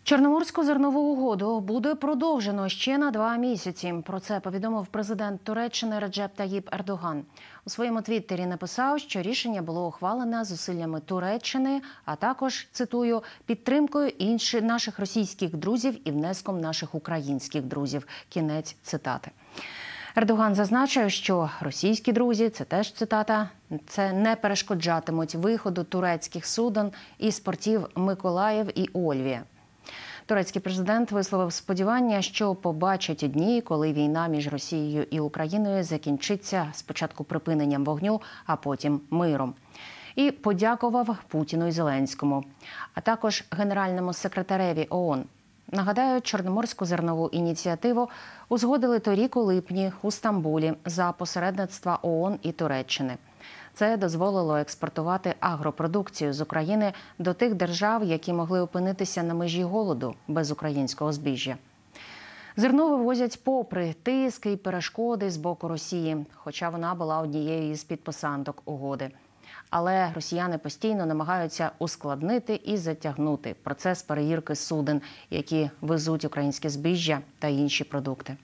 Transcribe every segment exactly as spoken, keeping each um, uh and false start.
Чорноморську зернову угоду буде продовжено ще на два місяці. Про це повідомив президент Туреччини Реджеп Таїп Ердоган. У своєму твіттері написав, що рішення було ухвалене зусиллями Туреччини, а також, цитую, підтримкою інших наших російських друзів і внеском наших українських друзів. Кінець цитати. Ердоган зазначив, що російські друзі, це теж цитата, це не перешкоджатимуть виходу турецьких суден із портів Миколаїв і Ольвія. Турецький президент висловив сподівання, що побачить дні, коли війна між Росією і Україною закінчиться спочатку припиненням вогню, а потім миром. І подякував Путіну і Зеленському, а також генеральному секретареві ООН. Нагадаю, Чорноморську зернову ініціативу узгодили торік у липні у Стамбулі за посередництва ООН і Туреччини. Це дозволило експортувати агропродукцію з України до тих держав, які могли опинитися на межі голоду без українського збіжжя. Зерно вивозять попри тиск і перешкоди з боку Росії, хоча вона була однією із підписанток угоди. Але росіяни постійно намагаються ускладнити і затягнути процес перевірки суден, які везуть українське збіжжя та інші продукти.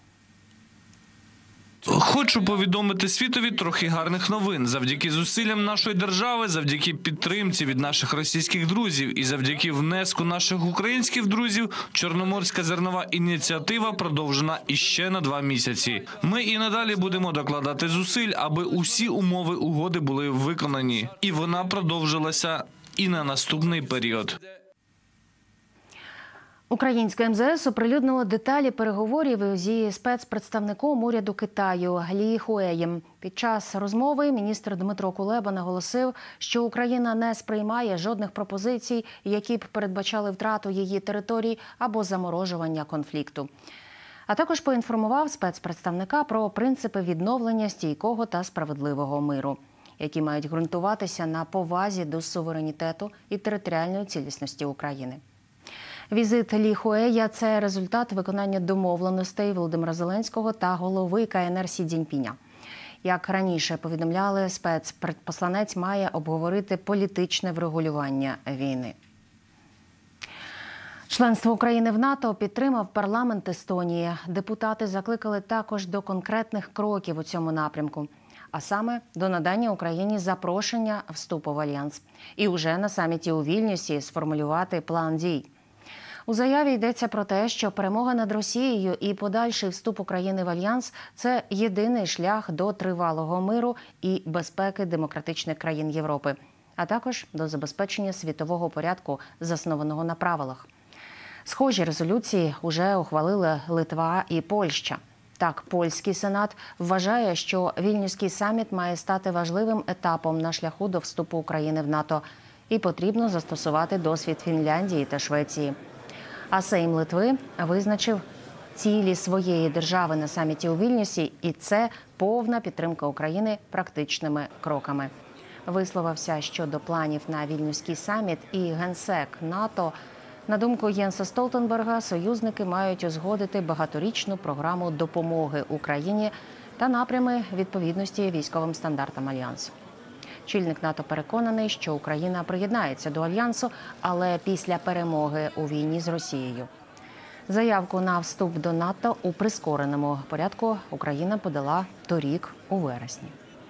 Хочу повідомити світові трохи гарних новин. Завдяки зусиллям нашої держави, завдяки підтримці від наших російських друзів і завдяки внеску наших українських друзів, Чорноморська зернова ініціатива продовжена іще на два місяці. Ми і надалі будемо докладати зусиль, аби усі умови угоди були виконані. І вона продовжилася і на наступний період. Українське ем зе ес оприлюднило деталі переговорів зі спецпредставником уряду Китаю Лі Хуеєм. Під час розмови міністр Дмитро Кулеба наголосив, що Україна не сприймає жодних пропозицій, які б передбачали втрату її територій або заморожування конфлікту. А також поінформував спецпредставника про принципи відновлення стійкого та справедливого миру, які мають ґрунтуватися на повазі до суверенітету і територіальної цілісності України. Візит Лі Хуея – це результат виконання домовленостей Володимира Зеленського та голови ка ен ер Сі Цзіньпіня. Як раніше повідомляли, спецпосланець має обговорити політичне врегулювання війни. Членство України в НАТО підтримав парламент Естонії. Депутати закликали також до конкретних кроків у цьому напрямку, а саме до надання Україні запрошення вступу в Альянс. І уже на саміті у Вільнюсі сформулювати план дій. У заяві йдеться про те, що перемога над Росією і подальший вступ України в Альянс – це єдиний шлях до тривалого миру і безпеки демократичних країн Європи, а також до забезпечення світового порядку, заснованого на правилах. Схожі резолюції вже ухвалили Литва і Польща. Так, польський сенат вважає, що Вільнюський саміт має стати важливим етапом на шляху до вступу України в НАТО і потрібно застосувати досвід Фінляндії та Швеції. А Сейм Литви визначив цілі своєї держави на саміті у Вільнюсі, і це повна підтримка України практичними кроками. Висловився щодо планів на Вільнюський саміт і генсек НАТО. На думку Єнса Столтенберга, союзники мають узгодити багаторічну програму допомоги Україні та напрями відповідності військовим стандартам Альянсу. Очільник НАТО переконаний, що Україна приєднається до Альянсу, але після перемоги у війні з Росією. Заявку на вступ до НАТО у прискореному порядку Україна подала торік у вересні.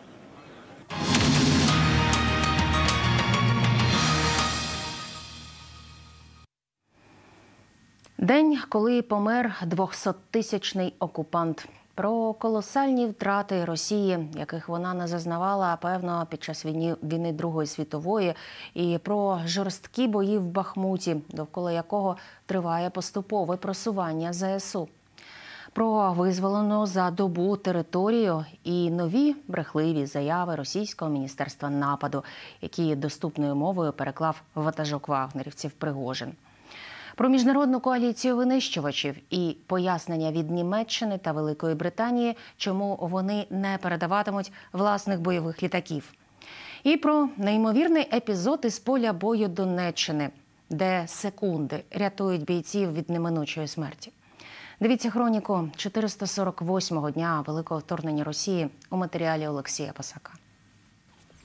День, коли помер двохсоттисячний окупант. Про колосальні втрати Росії, яких вона не зазнавала, певно, під час війни, війни Другої світової, і про жорсткі бої в Бахмуті, довкола якого триває поступове просування зе ес у. Про визволену за добу територію і нові брехливі заяви російського міністерства нападу, які доступною мовою переклав ватажок вагнерівців Пригожин. Про міжнародну коаліцію винищувачів і пояснення від Німеччини та Великої Британії, чому вони не передаватимуть власних бойових літаків. І про неймовірний епізод із поля бою Донеччини, де секунди рятують бійців від неминучої смерті. Дивіться хроніку чотириста сорок восьмого дня Великого вторгнення Росії у матеріалі Олексія Пасака.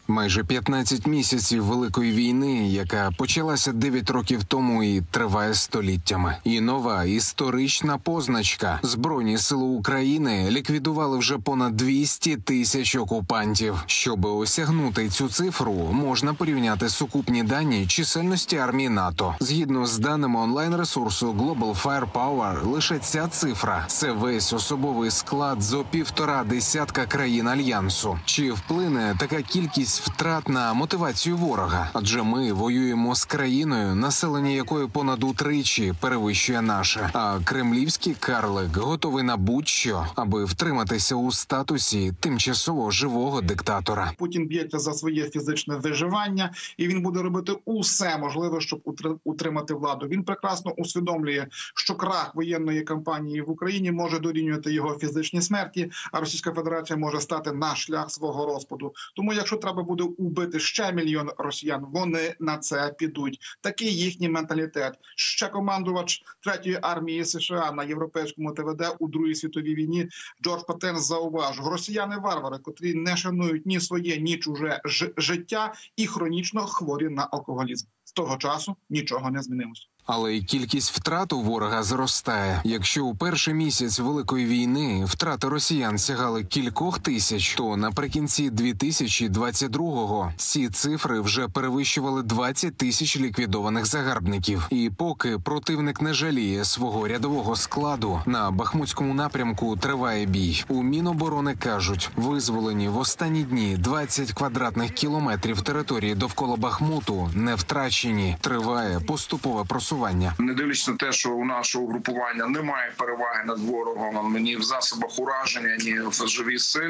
Майже п'ятнадцять місяців Великої війни, яка почалася дев'ять років тому і триває століттями. І нова історична позначка. Збройні сили України ліквідували вже понад двісті тисяч окупантів. Щоб осягнути цю цифру, можна порівняти сукупні дані чисельності армії НАТО. Згідно з даними онлайн-ресурсу Global Firepower, лише ця цифра – це весь особовий склад зо півтора десятка країн Альянсу. Чи вплине така кількість втрат на мотивацію ворога? Адже ми воюємо з країною, населення якої понад утричі перевищує наше. А кремлівський карлик готовий на будь-що, аби втриматися у статусі тимчасово живого диктатора. Путін б'ється за своє фізичне виживання, і він буде робити усе можливе, щоб утримати владу. Він прекрасно усвідомлює, що крах воєнної кампанії в Україні може дорівнювати його фізичній смерті, а Російська Федерація може стати на шлях свого розпаду. Тому, якщо треба буде убити ще мільйон росіян, вони на це підуть. Такий їхній менталітет. Ще командувач третьої армії США на європейському Т В Д у Другій світовій війні Джордж Патерн зауважив: росіяни-варвари, котрі не шанують ні своє, ні чуже ж- життя і хронічно хворі на алкоголізм. З того часу нічого не змінилося. Але й кількість втрат у ворога зростає. Якщо у перший місяць Великої війни втрати росіян сягали кількох тисяч, то наприкінці дві тисячі двадцять другого ці цифри вже перевищували двадцять тисяч ліквідованих загарбників. І поки противник не жаліє свого рядового складу, на Бахмутському напрямку триває бій. У Міноборони кажуть, визволені в останні дні двадцять квадратних кілометрів території довкола Бахмуту не втрачені. Триває поступове просування. Не дивлячись на те, що у нашого угрупування немає переваги над ворогом ні в засобах ураження, ні в живій силі,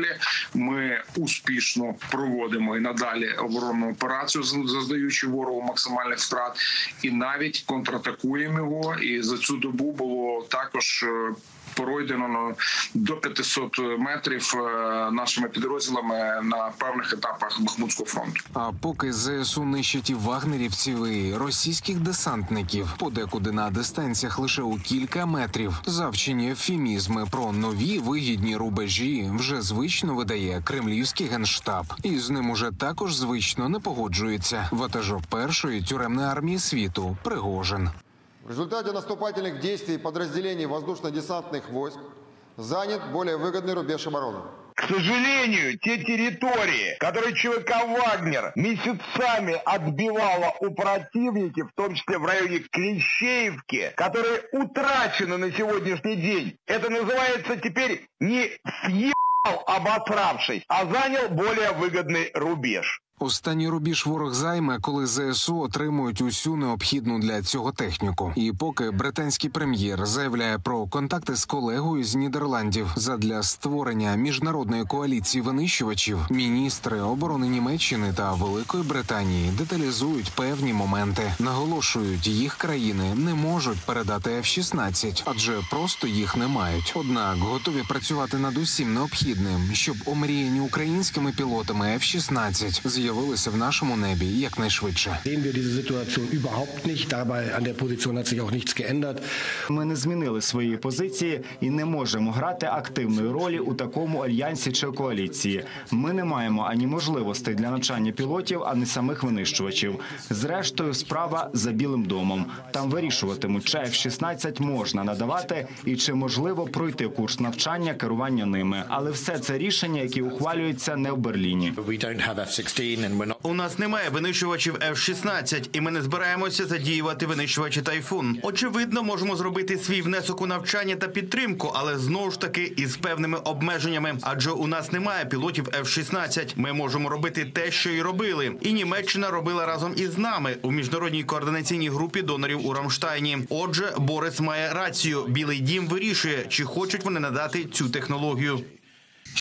ми успішно проводимо і надалі оборонну операцію, зазнаючи ворогу максимальних втрат, і навіть контратакуємо його. І за цю добу було також пройдено до п'ятисот метрів нашими підрозділами на певних етапах Бахмутського фронту. А поки З С У нищить і вагнерівців, і російських десантників, подекуди на дистанціях лише у кілька метрів, завчені ефемізми про нові вигідні рубежі вже звично видає кремлівський генштаб. І з ним уже також звично не погоджується ватажок першої тюремної армії світу Пригожин. В результате наступательных действий подразделений воздушно-десантных войск занят более выгодный рубеж обороны. К сожалению, те территории, которые ЧВК «Вагнер» месяцами отбивала у противника, в том числе в районе Клещеевки, которые утрачены на сегодняшний день, это называется теперь не съебал обосравшись, а занял более выгодный рубеж. Останній рубіж ворог займе, коли З С У отримують усю необхідну для цього техніку. І поки британський прем'єр заявляє про контакти з колегою з Нідерландів задля створення міжнародної коаліції винищувачів, міністри оборони Німеччини та Великої Британії деталізують певні моменти. Наголошують, їх країни не можуть передати Ф шістнадцять, адже просто їх не мають. Однак готові працювати над усім необхідним, щоб омріяні українськими пілотами Ф шістнадцять з'явилися в нашому небі якнайшвидше. Ми не змінили свої позиції і не можемо грати активної ролі у такому альянсі чи коаліції. Ми не маємо ані можливостей для навчання пілотів, ані самих винищувачів. Зрештою, справа за Білим домом. Там вирішуватимуть, чи Ф шістнадцять можна надавати і чи можливо пройти курс навчання керування ними. Але все це рішення, які ухвалюються не в Берліні. У нас немає винищувачів Ф шістнадцять, і ми не збираємося задіювати винищувачі «Тайфун». Очевидно, можемо зробити свій внесок у навчання та підтримку, але знову ж таки із певними обмеженнями. Адже у нас немає пілотів Ф шістнадцять. Ми можемо робити те, що і робили. І Німеччина робила разом із нами у міжнародній координаційній групі донорів у Рамштайні. Отже, Борис має рацію. Білий дім вирішує, чи хочуть вони надати цю технологію.